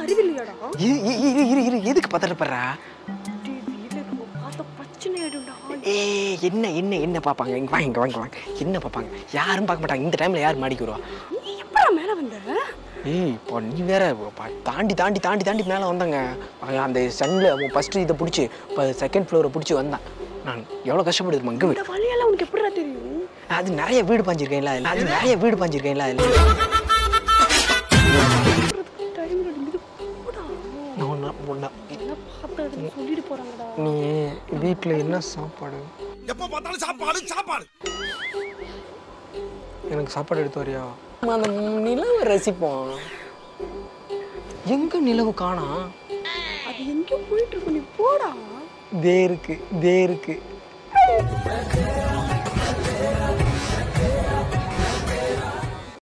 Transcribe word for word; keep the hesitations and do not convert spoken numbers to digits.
அறிவில்லையாடா? இரு இரு இரு எதுக்கு பதறப்படுறா? ஏய் என்ன என்ன என்ன பாப்பாங்க? இங்க வாங்க இங்க வாங்க வாங்க. என்ன பாப்பாங்க? யாரும் பார்க்க மாட்டாங்க. இந்த டைம்ல யார் மாடிக்கு வருவா? நீ எப்படா மேல வந்த? ஏய் இப்போ நீ வேற தாண்டி தாண்டி தாண்டி தாண்டி மேலே வந்தாங்க. அந்த சன்ல ஃபர்ஸ்ட் இதை பிடிச்சி இப்போ செகண்ட் ஃப்ளோரை பிடிச்சி வந்தேன். நான் எவ்வளோ கஷ்டப்படுது மங்க வீடு. வழியெல்லாம் உனக்கு எப்படிடா தெரியும்? அது நிறைய வீடு பாஞ்சிருக்கேன்ல அது நிறைய வீடு பாஞ்சிருக்கேன்ல சொல்லிட்டு போறாங்கடா. நீ வீட்டுல என்ன சாப்பாடு? எப்ப பார்த்தாலும் சாப்பாடு சாப்பாடு. எனக்கு சாப்பாடு எடுத்து வரியா? அந்த நிலவை ரசிப்போம். எங்க நிலவு காணா? அது எங்க போயிட்டு இருக்கு? நீ போடா. தே இருக்கு தே இருக்கு